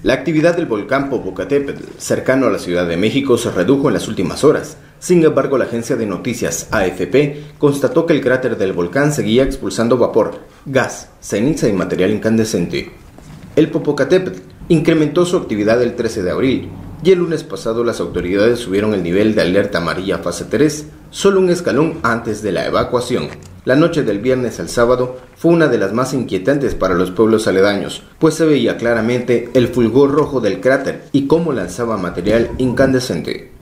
La actividad del volcán Popocatépetl, cercano a la Ciudad de México, se redujo en las últimas horas. Sin embargo, la agencia de noticias AFP constató que el cráter del volcán seguía expulsando vapor, gas, ceniza y material incandescente. El Popocatépetl incrementó su actividad el 13 de abril y el lunes pasado las autoridades subieron el nivel de alerta amarilla fase 3, solo un escalón antes de la evacuación. La noche del viernes al sábado fue una de las más inquietantes para los pueblos aledaños, pues se veía claramente el fulgor rojo del cráter y cómo lanzaba material incandescente.